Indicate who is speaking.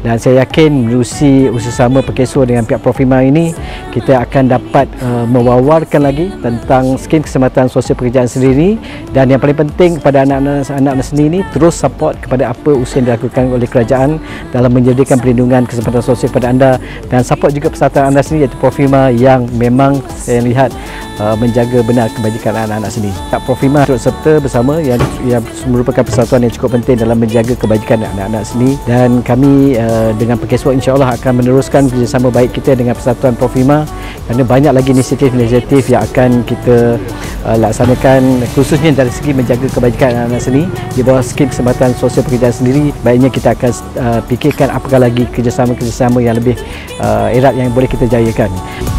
Speaker 1: dan saya yakin menerusi usaha-sama Perkeso dengan pihak Profima ini, kita akan dapat mewawarkan lagi tentang skim keselamatan sosial pekerjaan sendiri, dan yang paling penting kepada anak-anak sendiri ini terus support kepada apa usaha yang dilakukan oleh kerajaan dalam menjadikan perlindungan keselamatan sosial kepada anda, dan support juga persatuan anda sendiri iaitu Profima yang memang saya lihat menjaga benar kebajikan anak-anak sendiri. Profima turut serta bersama yang merupakan persatuan yang cukup penting dalam menjaga kebajikan anak-anak sendiri, dan kami dengan Perkeso insya-Allah akan meneruskan kerjasama baik kita dengan persatuan Profima, kerana banyak lagi inisiatif-inisiatif yang akan kita laksanakan, khususnya dari segi menjaga kebajikan anak-anak sendiri di bawah skim keselamatan sosial pekerjaan sendiri. Baiknya kita akan fikirkan apakah lagi kerjasama-kerjasama yang lebih erat yang boleh kita jayakan.